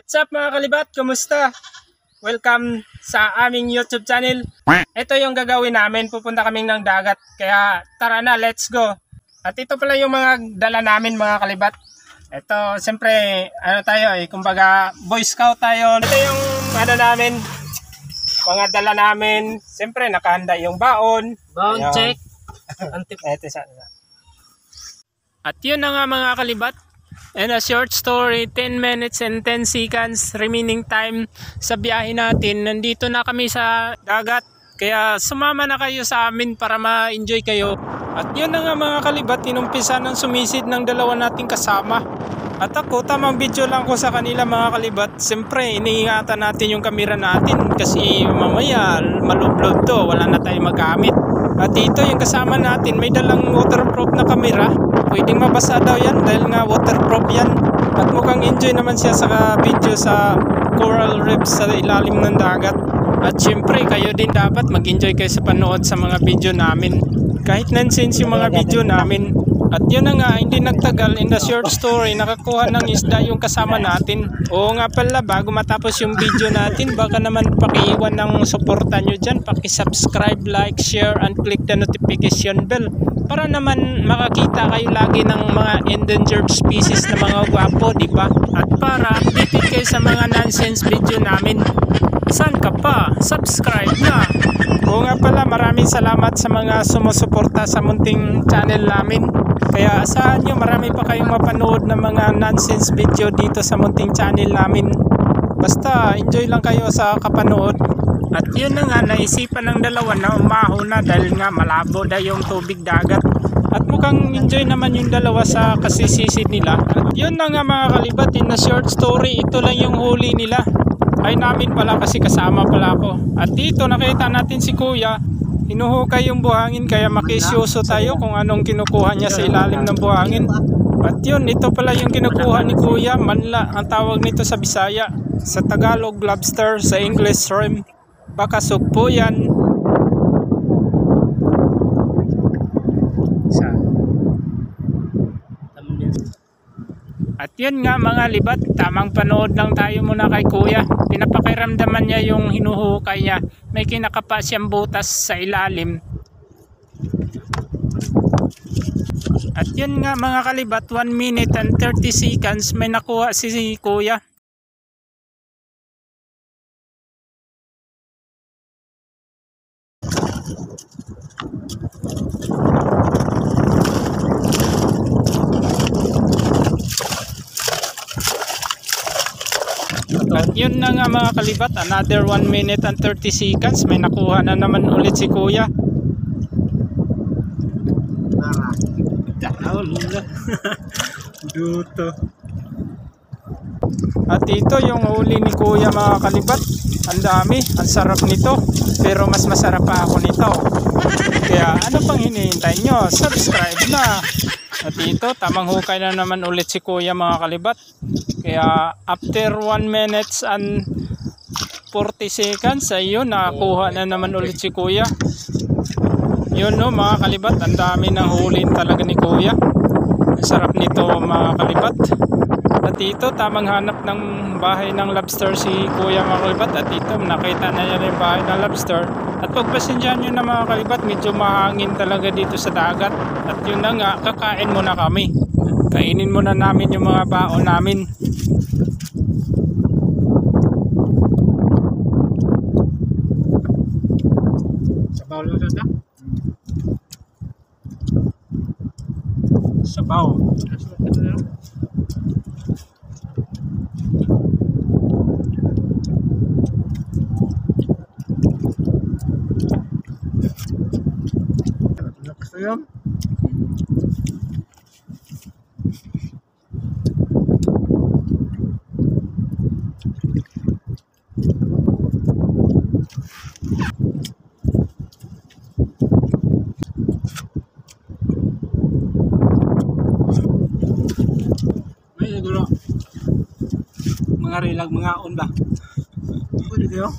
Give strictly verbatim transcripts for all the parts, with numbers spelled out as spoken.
What's up mga kalibat? Kumusta? Welcome sa aming YouTube channel. Ito yung gagawin namin. Pupunta kaming ng dagat. Kaya tara na, let's go. At ito pala yung mga dala namin mga kalibat. Ito, siyempre, ano tayo eh, kumbaga Boy Scout tayo. Ito yung ano namin, mga dala namin. Siyempre, nakahanda yung baon. Baon Ayun. check. Ito sa At yun na nga mga kalibat. And a short story, ten minutes and ten seconds remaining time sa biyahe natin. Nandito na kami sa dagat. Kaya sumama na kayo sa amin para ma-enjoy kayo. At yun na nga mga kalibat, inumpisa ng sumisid ng dalawa nating kasama. At ako, tamang video lang ko sa kanila mga kalibat. Siyempre, iniingatan natin yung kamera natin kasi mamaya malublob to, wala na tayong magamit. At ito yung kasama natin, may dalang waterproof na kamera. Pwedeng mabasa daw yan dahil nga waterproof yan. At mukhang enjoy naman siya sa video sa coral reefs sa ilalim ng dagat. At syempre kayo din dapat mag-enjoy kayo sa panood sa mga video namin. Kahit nonsense yung mga video namin. At yun na nga, hindi nagtagal, in the short story, nakakuha ng isda yung kasama natin. Oo nga pala, bago matapos yung video natin, baka naman pakiiwan ng suporta nyo dyan. Paki-subscribe, like, share, and click the notification bell. Para naman makakita kayo lagi ng mga endangered species na mga gwapo, di ba? At para updated kayo sa mga nonsense video namin. Saan ka pa? Subscribe na! Oo nga pala, maraming salamat sa mga sumusuporta sa munting channel namin. Kaya asahan nyo, marami pa kayong mapanood ng mga nonsense video dito sa munting channel namin. Basta enjoy lang kayo sa kapanood. At yun na nga, naisipan ng dalawa na umaho na dahil nga malabo na yung tubig dagat. At mukhang enjoy naman yung dalawa sa kasisisid nila. At yun na nga mga kalibat, in a short story, ito lang yung huli nila. Ay namin pala kasi kasama pala ako. At dito nakita natin si Kuya, hinuhukay yung buhangin kaya makisyoso tayo kung anong kinukuha niya sa ilalim ng buhangin. At yun, ito pala yung kinukuha ni Kuya, manla ang tawag nito sa Bisaya. Sa Tagalog lobster, sa English shrimp. Baka sugpo yan. At yun nga mga libat, tamang panood lang tayo muna kay Kuya. Pinapakiramdaman niya yung hinuhukay niya. May kinakapa siyang butas sa ilalim. At yun nga mga kalibat, one minute and thirty seconds may nakuha si Kuya. At yun na nga mga kalibat, another one minute and thirty seconds may nakuha na naman ulit si Kuya. Duto. At ito yung huli ni Kuya mga kalibat. Ang dami, ang sarap nito. Pero mas masarap pa ako nito. Kaya ano pang hinihintay nyo? Subscribe na. At ito, tamang hukay na naman ulit si Kuya mga kalibat. Kaya after one minutes and forty seconds, ayun, nakakuha na naman ulit si Kuya. Yun no mga kalibat, ang dami ng hulin talaga ni Kuya. Ang sarap nito mga kalibat. At ito, tamang hanap ng bahay ng lobster si Kuya mga kalibat. At ito, nakita na niya yung bahay ng lobster. At pagpasensyahan nyo na mga kalibat, medyo mahangin talaga dito sa dagat. At yun na nga, kakain muna kami. Kainin muna namin yung mga baon namin. Sabaw lang siya. Sabaw. Gusto yun? May siguro mga rilag, mga on ba? Pwede kayo?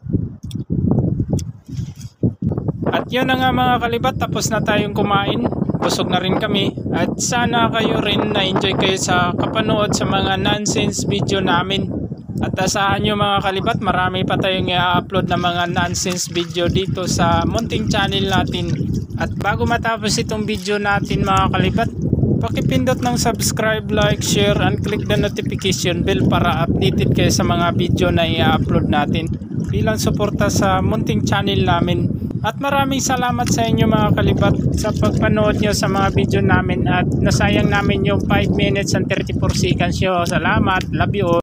At yun na nga mga kalibat, tapos na tayong kumain. busog na rin kami. At sana kayo rin na-enjoy kayo sa kapanood sa mga nonsense video namin. At asahan nyo mga kalibat, marami pa tayong i-upload na mga nonsense video dito sa munting channel natin. At bago matapos itong video natin mga kalibat, pakipindot ng subscribe, like, share, and click the notification bell para updated kayo sa mga video na i-upload natin bilang suporta sa munting channel namin. At maraming salamat sa inyo mga kalibat sa pagpanood nyo sa mga video namin at nasayang namin yung five minutes and thirty-four seconds nyo. Salamat, love you all.